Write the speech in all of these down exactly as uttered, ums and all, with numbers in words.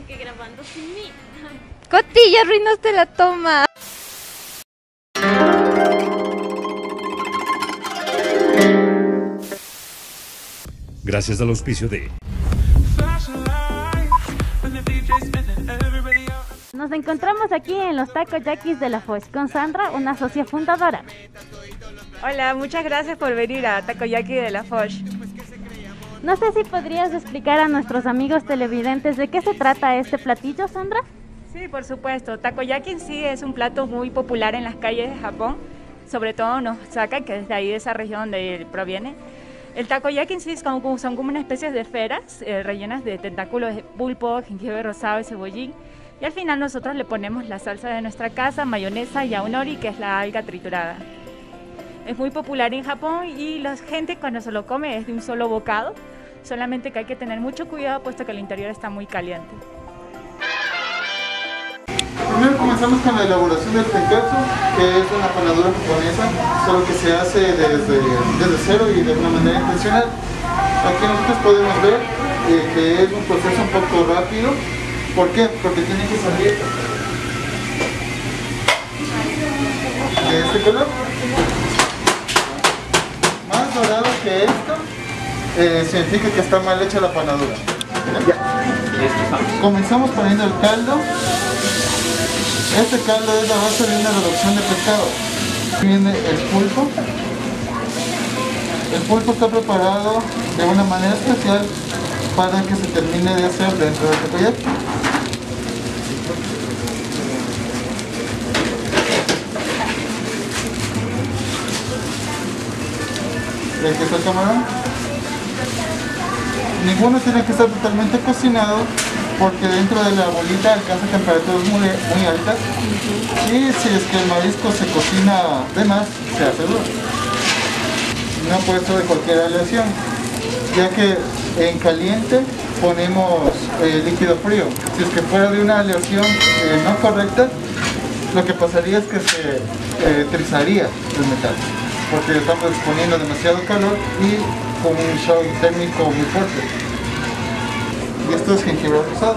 aunque grabando sin mí. Coti, ya arruinaste la toma. Gracias al auspicio de... Nos encontramos aquí en los Takoyakis de la Foch con Sandra, una socia fundadora. Hola, muchas gracias por venir a Takoyaki de la Foch. No sé si podrías explicar a nuestros amigos televidentes de qué se trata este platillo, Sandra. Sí, por supuesto. Takoyaki en sí es un plato muy popular en las calles de Japón, sobre todo en Osaka, que es de ahí, de esa región donde proviene. El takoyaki en sí es como, son como una especie de esferas eh, rellenas de tentáculos de pulpo, jengibre rosado y cebollín. Y al final nosotros le ponemos la salsa de nuestra casa, mayonesa y yaonori, que es la alga triturada. Es muy popular en Japón y la gente cuando se lo come es de un solo bocado, solamente que hay que tener mucho cuidado puesto que el interior está muy caliente. Primero comenzamos con la elaboración del tenkatsu, que es una panadura japonesa, solo que se hace desde, desde cero y de una manera intencional. Aquí nosotros podemos ver eh, que es un proceso un poco rápido. ¿Por qué? Porque tiene que salir de este color. Más dorado que esto, eh, significa que está mal hecha la panadura. ¿Ya? Comenzamos poniendo el caldo. Este caldo es la base de una reducción de pescado. Viene el pulpo. El pulpo está preparado de una manera especial para que se termine de hacer dentro del takoyaki. ¿Ven que está el camarón? Ninguno tiene que estar totalmente cocinado, porque dentro de la bolita alcanza temperaturas muy, muy altas y si es que el marisco se cocina de más, se hace duro. No puede ser de cualquier aleación, ya que en caliente ponemos eh, líquido frío. Si es que fuera de una aleación eh, no correcta, lo que pasaría es que se eh, trizaría el metal, porque estamos exponiendo demasiado calor y con un shock térmico muy fuerte. Y esto es jengibre rosado.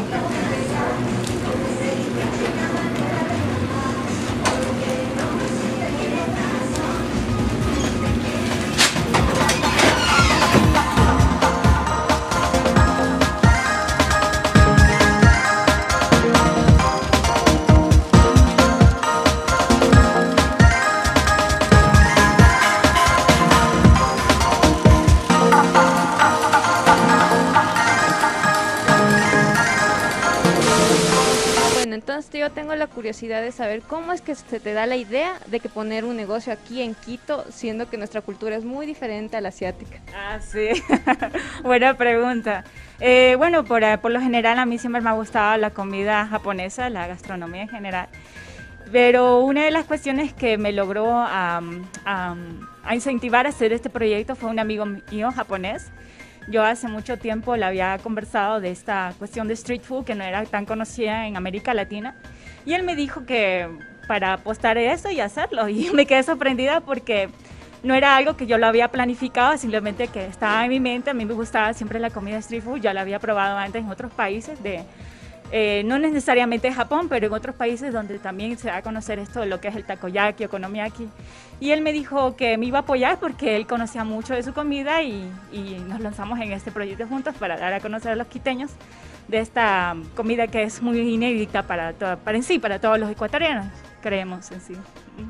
Entonces yo tengo la curiosidad de saber cómo es que se te da la idea de que poner un negocio aquí en Quito, siendo que nuestra cultura es muy diferente a la asiática. Ah, sí. Buena pregunta. Eh, bueno, por, por lo general a mí siempre me ha gustado la comida japonesa, la gastronomía en general. Pero una de las cuestiones que me logró um, um, a incentivar a hacer este proyecto fue un amigo mío japonés. Yo hace mucho tiempo le había conversado de esta cuestión de street food que no era tan conocida en América Latina y él me dijo que para apostar eso y hacerlo, y me quedé sorprendida porque no era algo que yo lo había planificado, simplemente que estaba en mi mente. A mí me gustaba siempre la comida street food, ya la había probado antes en otros países, de, eh, no necesariamente en Japón, pero en otros países donde también se da a conocer esto de lo que es el takoyaki, okonomiyaki. Y él me dijo que me iba a apoyar porque él conocía mucho de su comida y, y nos lanzamos en este proyecto juntos para dar a conocer a los quiteños de esta comida que es muy inédita para, to para en sí, para todos los ecuatorianos, creemos en sí.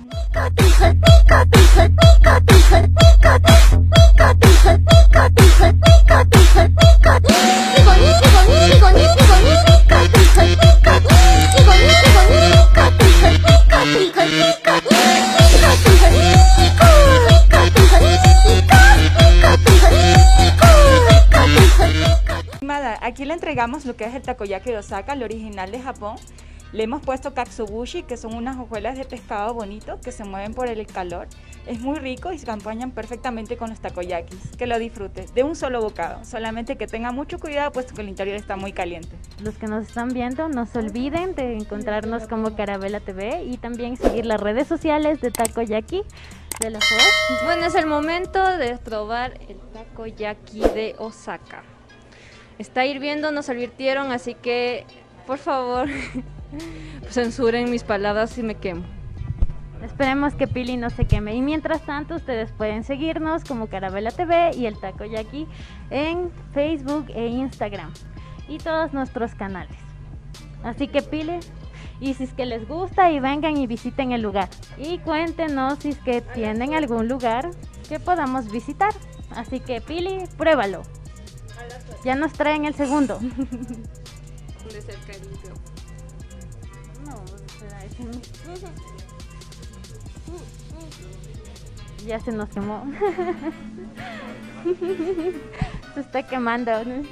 Aquí le entregamos lo que es el takoyaki de Osaka, el original de Japón. Le hemos puesto katsuobushi, que son unas hojuelas de pescado bonitos que se mueven por el calor. Es muy rico y se acompañan perfectamente con los takoyakis. Que lo disfrutes de un solo bocado, solamente que tenga mucho cuidado puesto que el interior está muy caliente. Los que nos están viendo, no se olviden de encontrarnos como Carabela T V y también seguir las redes sociales de Takoyaki de la Foch. Bueno, es el momento de probar el takoyaki de Osaka. Está hirviendo, nos advirtieron, así que Por favor, censuren mis palabras si me quemo. Esperemos que Pili no se queme. Y mientras tanto, ustedes pueden seguirnos como Carabela T V y el Takoyaki en Facebook e Instagram y todos nuestros canales. Así que Pili, y si es que les gusta, y vengan y visiten el lugar. Y cuéntenos si es que tienen algún lugar que podamos visitar. Así que Pili, pruébalo. Ya nos traen el segundo. De cercadito. No, espera, ese no. Ya se nos quemó. Se está quemando.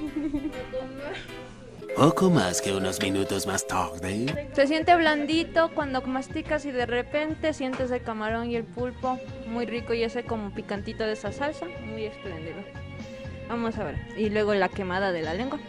Poco más que unos minutos más tarde. Se siente blandito cuando masticas y de repente sientes el camarón y el pulpo. Muy rico y ese como picantito de esa salsa. Muy espléndido. Vamos a ver. Y luego la quemada de la lengua.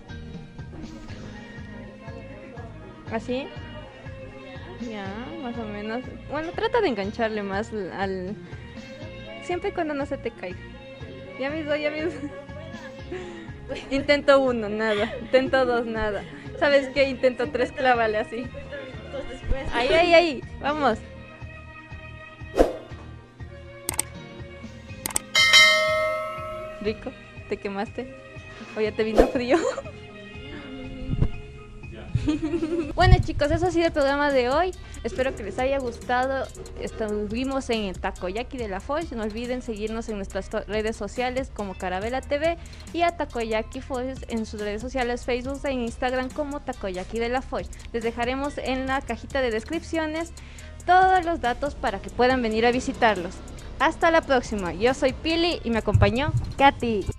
Así. Ya, más o menos. Bueno, trata de engancharle más al... Siempre y cuando no se te caiga. Ya mismo, ya mismo. Intento uno, nada. Intento dos, nada. ¿Sabes qué? Intento tres, clávale así. Ahí, ahí, ahí. Vamos. Rico, ¿te quemaste? ¿O ya te vino frío? Bueno chicos, eso ha sido el programa de hoy. Espero que les haya gustado. Estuvimos en el Takoyaki de la Foix. No olviden seguirnos en nuestras redes sociales como Carabela T V y a Takoyaki Foix en sus redes sociales Facebook e Instagram como Takoyaki de la Foix. Les dejaremos en la cajita de descripciones todos los datos para que puedan venir a visitarlos. Hasta la próxima. Yo soy Pili y me acompañó Katy.